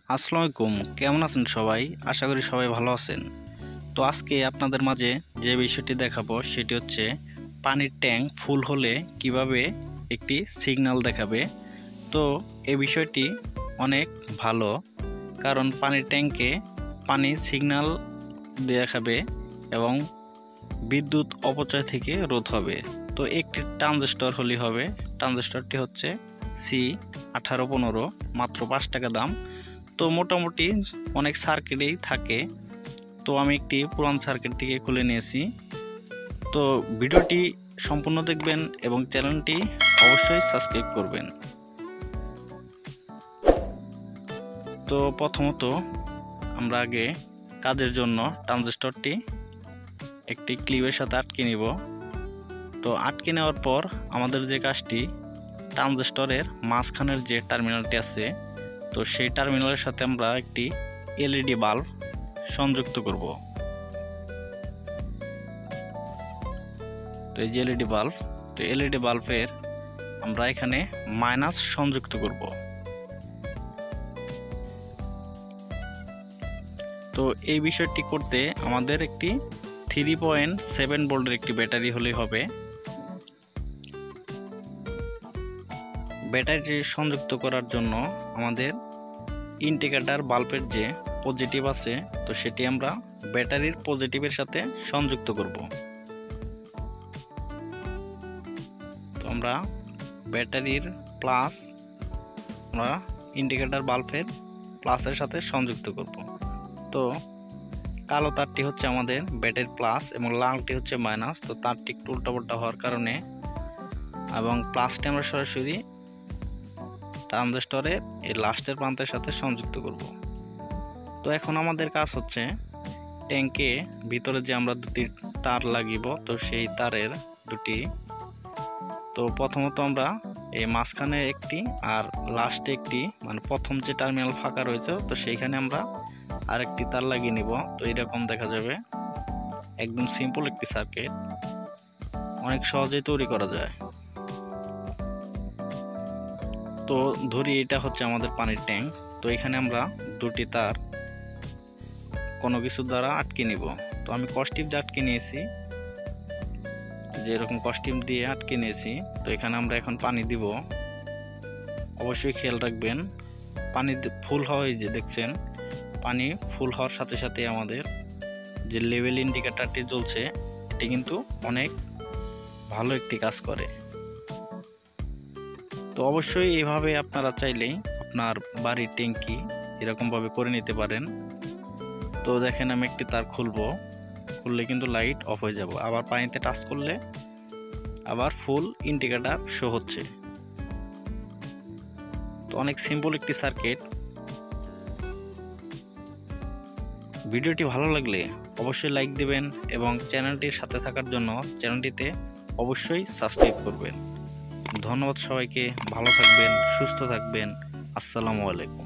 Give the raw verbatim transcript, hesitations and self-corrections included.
আসসালামু আলাইকুম, কেমন আছেন সবাই? আশা করি সবাই ভালো আছেন। তো আজকে আপনাদের মাঝে যে বিষয়টি দেখাবো সেটি হচ্ছে পানির ট্যাঙ্ক ফুল হলে কিভাবে একটি সিগন্যাল দেখাবে। তো এই বিষয়টি অনেক ভালো, কারণ পানির ট্যাঙ্কে পানি সিগন্যাল দেখাবে এবং বিদ্যুৎ অপচয় থেকে রোধ হবে। তো একটি ট্রানজিস্টর হলেই হবে। ট্রানজিস্টরটি হচ্ছে সি আঠারো পনেরো, মাত্র পাঁচ টাকা দাম। তো মোটামুটি অনেক সার্কিটেই থাকে। তো আমি একটি পুরান সার্কিট থেকে খুলে নিয়েছি। তো ভিডিওটি সম্পূর্ণ দেখবেন এবং চ্যানেলটি অবশ্যই সাবস্ক্রাইব করবেন। তো প্রথমত আমরা আগে কাজের জন্য ট্রানজিস্টরটি একটি ক্লিপের সাথে আটকে নিব। তো আটকে নেওয়ার পর আমাদের যে কাজটি, ট্রানজিস্টরের মাঝখানের যে টার্মিনালটি আছে, তো সেই টার্মিনালের সাথে আমরা একটি এলইডি বাল্ব সংযুক্ত করব। তো এই যে এলইডি বাল্ব, তো এলইডি বাল্বের আমরা এখানে মাইনাস সংযুক্ত করব। তো এই বিষয়টি করতে আমাদের একটি থ্রি পয়েন্ট সেভেন ভোল্টের একটি ব্যাটারি হলেই হবে। ব্যাটারি সংযুক্ত করার জন্য আমাদের ইন্ডিকেটর বাল্বের যে পজিটিভ আছে, তো সেটি আমরা ব্যাটারির পজিটিভের সাথে সংযুক্ত করব। তো আমরা ব্যাটারির প্লাস আমরা ইন্ডিকেটর বাল্বের প্লাসের সাথে সংযুক্ত করব। তো কালো তারটি হচ্ছে আমাদের ব্যাটারির প্লাস এবং লালটি হচ্ছে মাইনাস। তো তারটি একটু উল্টাপাল্টা হওয়ার কারণে এবং প্লাসটি আমরা সরাসরি ট্রানজিস্টরের এই লাস্টের প্রান্তের সাথে সংযুক্ত করব। তো এখন আমাদের কাজ হচ্ছে ট্যাঙ্কে ভিতরে যে আমরা দুটি তার লাগিব, তো সেই তারের দুটি, তো প্রথমত আমরা এই মাঝখানে একটি আর লাস্টে একটি, মানে প্রথম যে টার্মিনাল ফাঁকা রয়েছে, তো সেইখানে আমরা আরেকটি তার লাগিয়ে নিব। তো এরকম দেখা যাবে। একদম সিম্পল একটি সার্কিট, অনেক সহজেই তৈরি করা যায়। তো ধরি এটা হচ্ছে আমাদের পানির ট্যাঙ্ক। তো এখানে আমরা দুটি তার কোনো কিছু দ্বারা আটকে নিব। তো আমি কস্টিপ দিয়ে আটকে নিয়েছি, যে এরকম কস্টিপ দিয়ে আটকে নিয়েছি। তো এখানে আমরা এখন পানি দিব। অবশ্যই খেয়াল রাখবেন পানি ফুল হয়, যে দেখছেন পানি ফুল হওয়ার সাথে সাথে আমাদের যে লেভেল ইন্ডিকেটরটি জ্বলছে, এটি কিন্তু অনেক ভালো একটি কাজ করে। তো অবশ্যই এইভাবে আপনারা চাইলেই আপনার বাড়ির ট্যাঙ্কি এরকমভাবে করে নিতে পারেন। তো দেখেন আমি একটি তার খুলবো, খুললে কিন্তু লাইট অফ হয়ে যাব, আবার পানিতে টাচ করলে আবার ফুল ইন্ডিকেটর শো হচ্ছে। তো অনেক সিম্পল একটি সার্কিট। ভিডিওটি ভালো লাগলে অবশ্যই লাইক দিবেন এবং চ্যানেলটির সাথে থাকার জন্য চ্যানেলটিতে অবশ্যই সাবস্ক্রাইব করবেন। ধন্যবাদ সবাইকে, ভালো থাকবেন, সুস্থ থাকবেন। আসসালামু আলাইকুম।